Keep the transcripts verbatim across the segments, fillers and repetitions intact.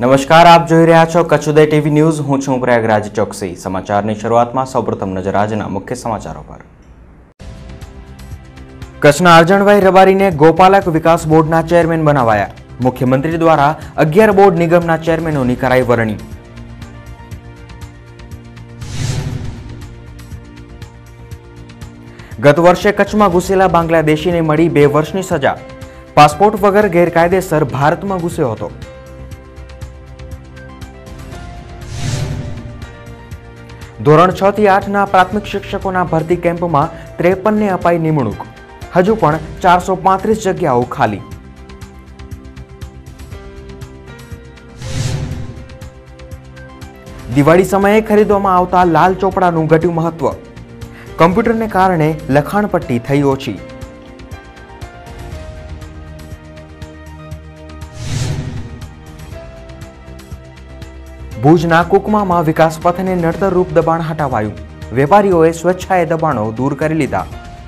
નમસ્કાર, આપ જોઈ રહ્યા છો કચ્છ ઉદય ટીવી ન્યૂઝ। હું છું પ્રયાગરાજ ચોકસી। સમાચારની શરૂઆતમાં સૌપ્રથમ નજર આજના મુખ્ય સમાચારો પર। કચ્છના અરજણભાઈ રબારીને ગોપાલક વિકાસ બોર્ડના ચેરમેન બનાવાયા। મુખ્યમંત્રી દ્વારા અગિયાર બોર્ડ નિગમના ચેરમેનોની કરાઈ વરણી। ગત વર્ષે કચ્છમાં ઘૂસેલા બાંગ્લાદેશીને મળી બે વર્ષની સજા। પાસપોર્ટ વગર ગેરકાયદેસર ભારતમાં ઘૂસ્યો હતો। ધોરણ છ થી આઠ ના પ્રાથમિક શિક્ષકોના ભરતી કેમ્પમાં ત્રેપન ને અપાઈ નિમણૂક। હજુ પણ ચારસો પાંત્રીસ જગ્યાઓ ખાલી। દિવાળી સમયે ખરીદવામાં આવતા લાલ ચોપડાનું ઘટ્યું મહત્વ। કમ્પ્યુટરને કારણે લખાણપટ્ટી થઈ ઓછી। ભુજના કુકમામાં વિકાસ પથને નડતર રૂપ દબાણ હટાવાયું। વેપારીઓએ સ્વેચ્છાએ દબાણો દૂર કરી લીધા।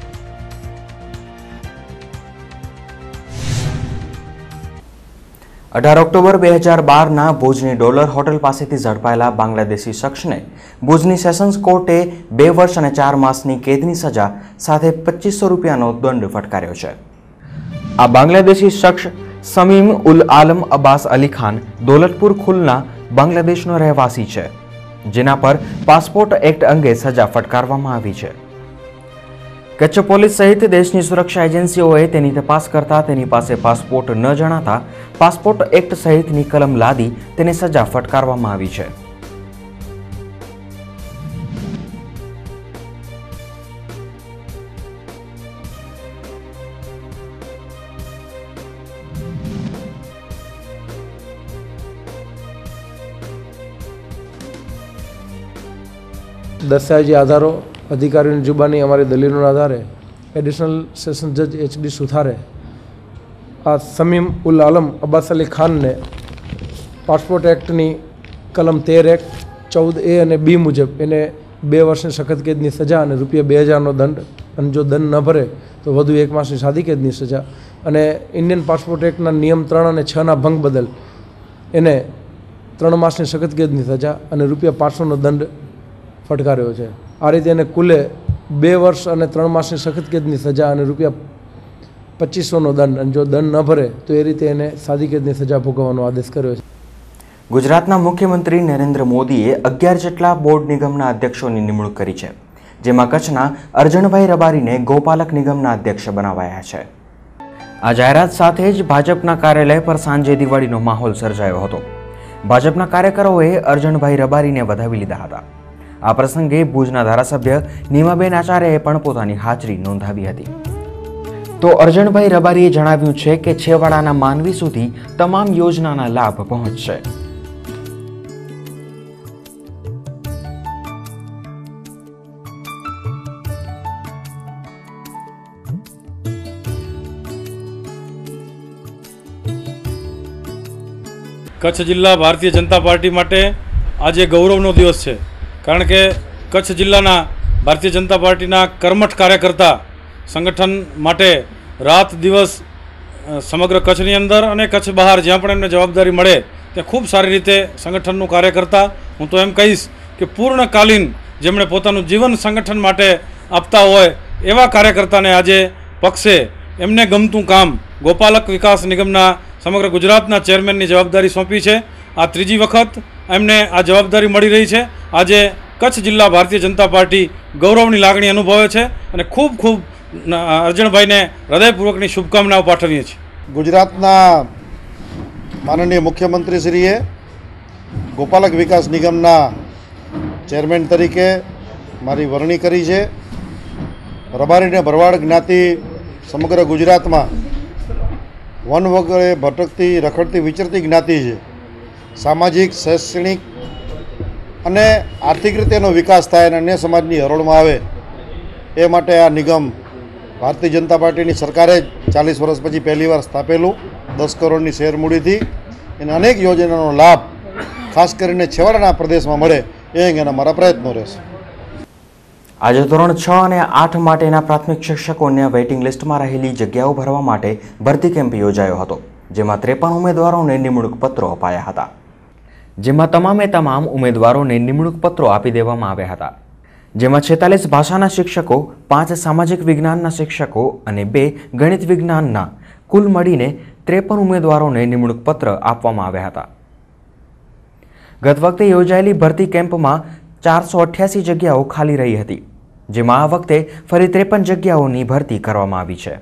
અઢાર ઓક્ટોબર બે હજાર બાર ના ભુજની ડોલર હોટલ પાસેથી ઝડપાયેલા બાંગ્લાદેશી શખ્સને ભુજની સેશન્સ કોર્ટે બે વર્ષ અને ચાર માસની કેદની સજા સાથે પચીસો રૂપિયાનો દંડ ફટકાર્યો છે। આ બાંગ્લાદેશી શખ્સ સમીમ ઉલ આલમ અબ્બાસ અલી ખાન દોલતપુર ખુલના બાંગ્લાદેશનો રહેવાસી છે, જેના પર પાસપોર્ટ એક્ટ અંગે સજા ફટકારવામાં આવી છે। કચ્છ પોલીસ સહિત દેશની સુરક્ષા એજન્સીઓએ તેની તપાસ કરતા તેની પાસે પાસપોર્ટ ન જણાતા પાસપોર્ટ એક્ટ સહિતની કલમ લાદી તેને સજા ફટકારવામાં આવી છે। દર્શાય જે આધારો અધિકારીની જુબાની અમારી દલીલોના આધારે એડિશનલ સેશન જજ એચ ડી સુથારે આ સમીમ ઉલ આલમ અબ્બાસ અલી ખાનને પાસપોર્ટ એક્ટની કલમ તેર એક ચૌદ એ અને બી મુજબ એને બે વર્ષની સખત કેદની સજા અને રૂપિયા બે હજારનો દંડ, અને જો દંડ ન ભરે તો વધુ એક માસની સાદી કેદની સજા, અને ઇન્ડિયન પાસપોર્ટ એક્ટના નિયમ ત્રણ અને છના ભંગ બદલ એને ત્રણ માસની સખત કેદની સજા અને રૂપિયા પાંચસોનો દંડ ફટકાર્યો છે। આ રીતે એને કુલે બે વર્ષ અને ત્રણ માસની સખત કેદની સજા અને રૂપિયા પચીસોનો દંડ, અને જો દંડ ન ભરે તો એ રીતે એને સાદી કેદની સજા ભોગવવાનો આદેશ કર્યો છે। ગુજરાતના મુખ્યમંત્રી નરેન્દ્ર મોદીએ અગિયાર જેટલા બોર્ડ નિગમના અધ્યક્ષોની નિમણૂક કરી છે, જેમાં કચ્છના અરજણભાઈ રબારીને ગોપાલક નિગમના અધ્યક્ષ બનાવાયા છે। આ જાહેરાત સાથે જ ભાજપના કાર્યાલય પર સાંજે દિવાળીનો માહોલ સર્જાયો હતો। ભાજપના કાર્યકરોએ અરજણભાઈ રબારીને વધાવી લીધા હતા। આ પ્રસંગે ભુજના ધારાસભ્ય નીમાબેન આચાર્યએ પણ પોતાની હાજરી નોંધાવી હતી। તો અરજણભાઈ રબારીએ જણાવ્યું છે કે છેવાડાના માનવી સુધી તમામ યોજનાના લાભ પહોંચશે। કચ્છ જિલ્લા ભારતીય જનતા પાર્ટી માટે આજે ગૌરવનો દિવસ છે, કારણ કે કચ્છ જિલ્લાના ભારતીય જનતા પાર્ટીના કર્મઠ કાર્યકર્તા સંગઠન માટે રાત દિવસ સમગ્ર કચ્છની અંદર અને કચ્છ બહાર જ્યાં પણ એમને જવાબદારી મળે ત્યાં ખૂબ સારી રીતે સંગઠનનું કાર્ય કરતા, હું તો એમ કહીશ કે પૂર્ણકાલીન જેમણે પોતાનું જીવન સંગઠન માટે આપતા હોય એવા કાર્યકર્તાને આજે પક્ષે એમને ગમતું કામ ગોપાલક વિકાસ નિગમના સમગ્ર ગુજરાતના ચેરમેનની જવાબદારી સોંપી છે। આ ત્રીજી વખત એમને આ જવાબદારી મળી રહી છે। આજે કચ્છ જિલ્લા ભારતીય જનતા પાર્ટી ગૌરવની લાગણી અનુભવે છે અને ખૂબ ખૂબ અરજણભાઈને હૃદયપૂર્વકની શુભકામનાઓ પાઠવીએ છીએ। ગુજરાતના માનનીય મુખ્યમંત્રીશ્રીએ ગોપાલક વિકાસ નિગમના ચેરમેન તરીકે મારી વરણી કરી છે। રબારી અને ભરવાડ જ્ઞાતિ સમગ્ર ગુજરાતમાં વન વગેરે ભટકતી રખડતી વિચરતી જ્ઞાતિ છે। સામાજિક, શૈક્ષણિક અને આર્થિક રીતે એનો વિકાસ થાય અને અન્ય સમાજની હરોળમાં આવે એ માટે આ નિગમ ભારતીય જનતા પાર્ટીની સરકારે ચાલીસ વર્ષ પછી પહેલી વાર સ્થાપેલું દસ કરોડની શેર મૂડીથી એને અનેક યોજનાનો લાભ ખાસ કરીને છેવાડાના પ્રદેશમાં મળે એ અંગેના મારા પ્રયત્નો રહેશે। આજે ધોરણ છ અને આઠ માટેના પ્રાથમિક શિક્ષકોને વેઇટિંગ લિસ્ટમાં રહેલી જગ્યાઓ ભરવા માટે ભરતી કેમ્પ યોજાયો હતો, જેમાં ત્રેપન ઉમેદવારોને નિમણૂક પત્રો અપાયા હતા। જેમાં તમામે તમામ ઉમેદવારોને નિમણૂક પત્રો આપી દેવામાં આવ્યા હતા, જેમાં છેતાલીસ ભાષાના શિક્ષકો, પાંચ સામાજિક વિજ્ઞાનના શિક્ષકો અને બે ગણિત વિજ્ઞાનના કુલ મળીને ત્રેપન ઉમેદવારોને નિમણૂક પત્ર આપવામાં આવ્યા હતા. ગત વખતે યોજાયેલી ભરતી કેમ્પમાં ચારસો અઠ્યાસી જગ્યાઓ ખાલી રહી હતી, જેમાં આ વખતે ફરી ત્રેપન જગ્યાઓની ભરતી કરવામાં આવી છે.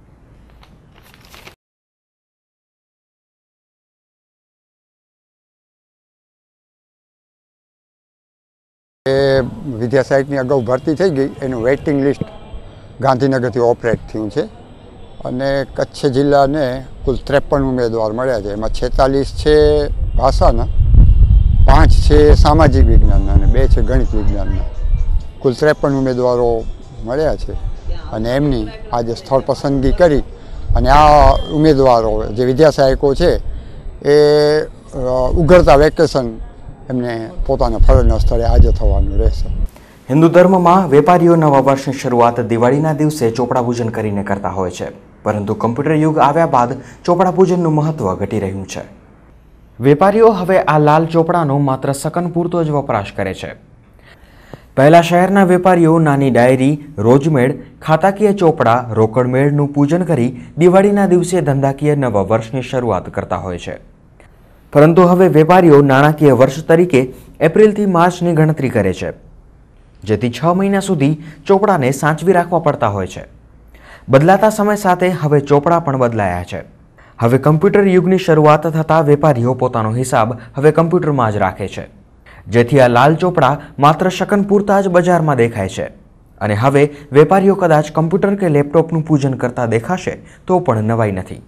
એ વિદ્યા સાહિત્યની અગાઉ ભરતી થઈ ગઈ, એનું વેઇટિંગ લિસ્ટ ગાંધીનગરથી ઓપરેટ થયું છે અને કચ્છ જિલ્લાને કુલ ત્રેપન ઉમેદવાર મળ્યા છે. એમાં છેતાલીસ છે ભાષાના, પાંચ છે સામાજિક વિજ્ઞાનના અને બે છે ગણિત વિજ્ઞાનના. કુલ ત્રેપન ઉમેદવારો મળ્યા છે અને એમની આજે સ્થળ પસંદગી કરી અને આ ઉમેદવારો જે વિદ્યા સહાયકો છે એ ઉઘડતા વેકેશન એમને પોતાના ફરજના સ્થળે આજે થવાનું રહેશે. હિન્દુ ધર્મમાં વેપારીઓ નવા વર્ષની શરૂઆત દિવાળીના દિવસે ચોપડા પૂજન કરીને કરતા હોય છે, પરંતુ કમ્પ્યુટર યુગ આવ્યા બાદ ચોપડા પૂજનનું મહત્વ ઘટી રહ્યું છે. વેપારીઓ હવે આ લાલ ચોપડાનો માત્ર સકન પૂરતો જ વપરાશ કરે છે. પહેલા શહેરના વેપારીઓ નાની ડાયરી, રોજમેળ, ખાતાકીય ચોપડા, રોકડમેળનું પૂજન કરી દિવાળીના દિવસે ધંધાકીય નવા વર્ષની શરૂઆત કરતા હોય છે, પરંતુ હવે વેપારીઓ નાણાકીય વર્ષ તરીકે એપ્રિલથી માર્ચની ગણતરી કરે છે, જેથી છ મહિના સુધી ચોપડાને સાચવી રાખવા પડતા હોય છે. બદલાતા સમય સાથે હવે ચોપડા પણ બદલાયા છે. હવે કમ્પ્યુટર યુગની શરૂઆત થતાં વેપારીઓ પોતાનો હિસાબ હવે કમ્પ્યુટરમાં જ રાખે છે, જેથી આ લાલ ચોપડા માત્ર શકન પૂરતા જ બજારમાં દેખાય છે અને હવે વેપારીઓ કદાચ કમ્પ્યુટર કે લેપટોપનું પૂજન કરતા દેખાશે તો પણ નવાઈ નથી.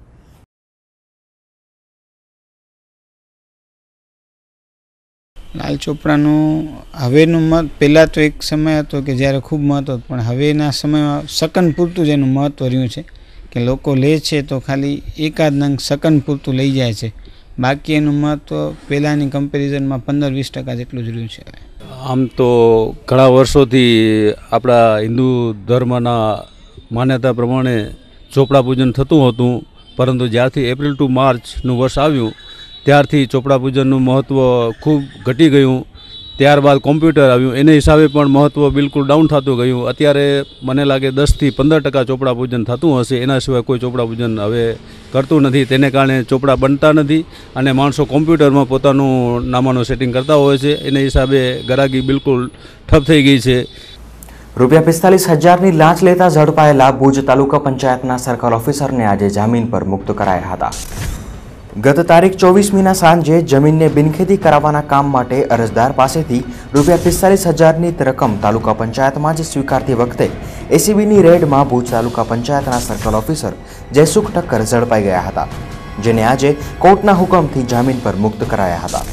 લાલ ચોપડાનું હવેનું મત પહેલાં તો એક સમય હતો કે જ્યારે ખૂબ મહત્વ, પણ હવેના સમયમાં સકન પૂરતું જ એનું મહત્વ રહ્યું છે કે લોકો લે છે તો ખાલી એકાદ નંગ સકન પૂરતું લઈ જાય છે, બાકી એનું મહત્વ પહેલાંની કમ્પેરિઝનમાં પંદર વીસ ટકા જેટલું જ રહ્યું છે. આમ તો ઘણા વર્ષોથી આપણા હિન્દુ ધર્મના માન્યતા પ્રમાણે ચોપડા પૂજન થતું હતું, પરંતુ જ્યારથી એપ્રિલ ટુ માર્ચનું વર્ષ આવ્યું ત્યારથી ચોપડા પૂજનનું મહત્ત્વ ખૂબ ઘટી ગયું. ત્યારબાદ કોમ્પ્યુટર આવ્યું, એને હિસાબે પણ મહત્ત્વ બિલકુલ ડાઉન થતું ગયું. અત્યારે મને લાગે દસથી પંદર ટકા ચોપડા પૂજન થતું હશે, એના સિવાય કોઈ ચોપડા પૂજન હવે કરતું નથી. તેને કારણે ચોપડા બનતા નથી અને માણસો કોમ્પ્યુટરમાં પોતાનું નામાનું સેટિંગ કરતા હોય છે, એને હિસાબે ગરાગી બિલકુલ ઠપ થઈ ગઈ છે. રૂપિયા પિસ્તાલીસ હજારની લાંચ લેતા ઝડપાયેલા ભુજ તાલુકા પંચાયતના સર્કલ ઓફિસરને આજે જામીન પર મુક્ત કરાયા હતા. ગત તારીખ ચોવીસમીના સાંજે જમીનને બિનખેતી કરાવવાના કામ માટે અરજદાર પાસેથી રૂપિયા પિસ્તાલીસ હજારની રકમ તાલુકા પંચાયતમાં જ સ્વીકારતી વખતે એસીબીની રેડમાં ભુજ તાલુકા પંચાયતના સર્કલ ઓફિસર જયસુખ ઠક્કર ઝડપાઈ ગયા હતા, જેને આજે કોર્ટના હુકમથી જામીન પર મુક્ત કરાયા હતા.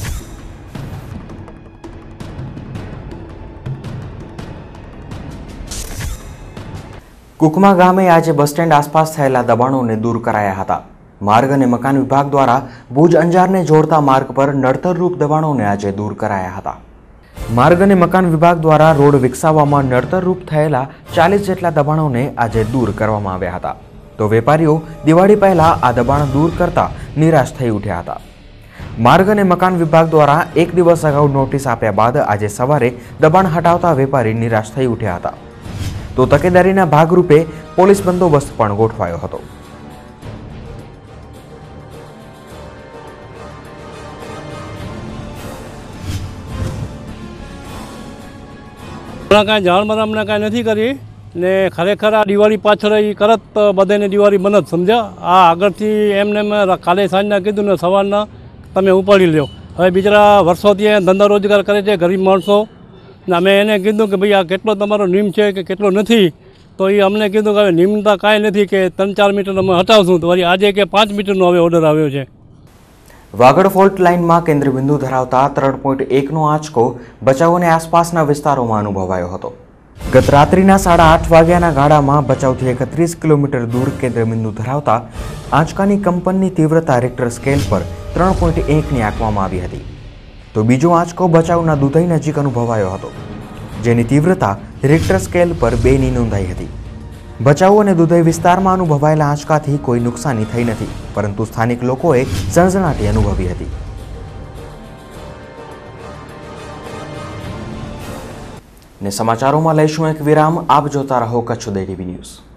કુકમા ગામે આજે બસ સ્ટેન્ડ આસપાસ થયેલા દબાણોને દૂર કરાયા હતા. માર્ગ અને મકાન વિભાગ દ્વારા ભુજ અંજારને જોડતા માર્ગ પર નડતરરૂપ દબાણોને આજે દૂર કરાયા હતા. માર્ગ અને મકાન વિભાગ દ્વારા રોડ વિકસાવવામાં નડતરરૂપ થયેલા ચાલીસ જેટલા દબાણોને આજે દૂર કરવામાં આવ્યા હતા, તો વેપારીઓ દિવાળી પહેલા આ દબાણ દૂર કરતા નિરાશ થઈ ઉઠ્યા હતા. માર્ગ અને મકાન વિભાગ દ્વારા એક દિવસ અગાઉ નોટિસ આપ્યા બાદ આજે સવારે દબાણ હટાવતા વેપારી નિરાશ થઈ ઉઠ્યા હતા, તો તકેદારીના ભાગરૂપે પોલીસ બંદોબસ્ત પણ ગોઠવાયો હતો. કાંઈ જાણ મને અમને કાંઈ નથી કરી ને ખરેખર આ દિવાળી પાછળ એ કરત બધાને દિવાળી બનત સમજ્યા. આ આગળથી એમને મેં કાલે સાંજના કીધું ને સવારના તમે ઉપાડી લ્યો. હવે બિચારા વર્ષોથી ધંધા રોજગાર કરે છે ગરીબ માણસો, ને અમે એને કીધું કે ભાઈ આ કેટલો તમારો નિયમ છે કે કેટલો નથી, તો એ અમને કીધું કે હવે નિયમતા કાંઈ નથી કે ત્રણ ચાર મીટર અમે હટાવશું, તો વળી આજે કે પાંચ મીટરનો હવે ઓર્ડર આવ્યો છે. વાગડ ફોલ્ટ લાઇનમાં કેન્દ્રબિંદુ ધરાવતા ત્રણ પોઈન્ટ એકનો આંચકો ભચાઉ અને આસપાસના વિસ્તારોમાં અનુભવાયો હતો. ગત રાત્રિના સાડા આઠ વાગ્યાના ગાળામાં ભચાઉથી એકત્રીસ કિલોમીટર દૂર કેન્દ્રબિંદુ ધરાવતા આંચકાની કંપનની તીવ્રતા રિક્ટર સ્કેલ પર ત્રણ પોઈન્ટ એકની આંકવામાં આવી હતી, તો બીજો આંચકો ભચાઉના દુધઈ નજીક અનુભવાયો હતો, જેની તીવ્રતા રિક્ટર સ્કેલ પર બેની નોંધાઈ હતી. ભચાઉ અને દુધઈ વિસ્તારમાં અનુભવાયેલા આંચકાથી કોઈ નુકસાની થઈ નથી, પરંતુ સ્થાનિક લોકોએ સનસનાટી અનુભવી હતી. ને સમાચારોમાં લઈશું એક વિરામ. આપ જોતા રહો કચ્છ ઉદય ટીવી ન્યૂઝ.